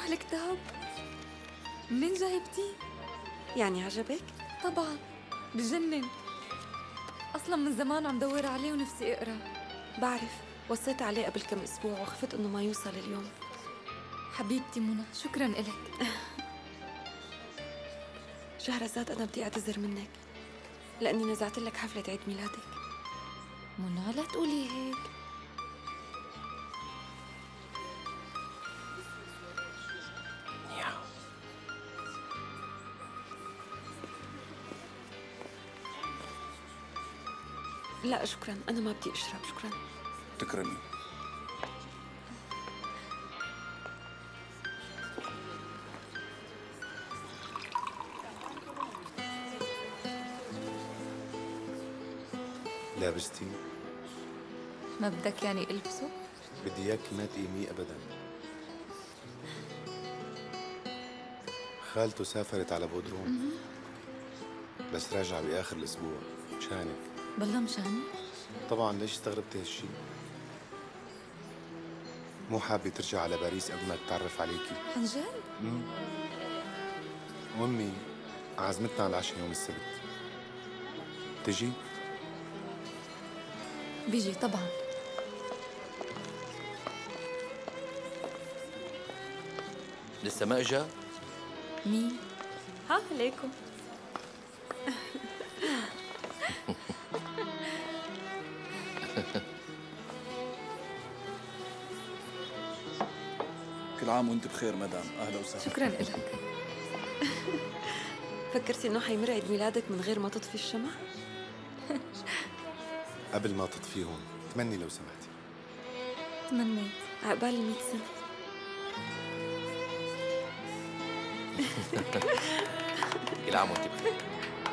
هالكتاب منين جايبتيه؟ يعني عجبك؟ طبعا بجنن. اصلا من زمان عم دور عليه ونفسي اقرا. بعرف، وصيت عليه قبل كم اسبوع وخفت انه ما يوصل اليوم. حبيبتي منى، شكرا إلك. شهرزاد، انا بدي اعتذر منك لاني نزعت لك حفلة عيد ميلادك. منى لا تقولي هيك. لا شكرا، انا ما بدي اشرب، شكرا. تكرمي. لابستي؟ ما بدك يعني البسه؟ بدي اياكي ما تقيميه ابدا. خالته سافرت على بودروم بس راجعة باخر الاسبوع. مشانك. بالله مشاني؟ طبعا، ليش استغربتي هالشي؟ مو حابة ترجع على باريس قبل ما تتعرف عليكي؟ عن جد؟ وامي عزمتنا على العشاء يوم السبت. تجي؟ بيجي طبعا. لسه ما اجا؟ مين؟ ها عليكم. كل عام وانت بخير مدام، اهلا وسهلا. شكرا إلك. فكرتي انه حيمر عيد ميلادك من غير ما تطفي الشمع؟ قبل ما تطفيهم تمني لو سمحتي. تمنيت. عقبال 100 سنة. كل عام وانت بخير.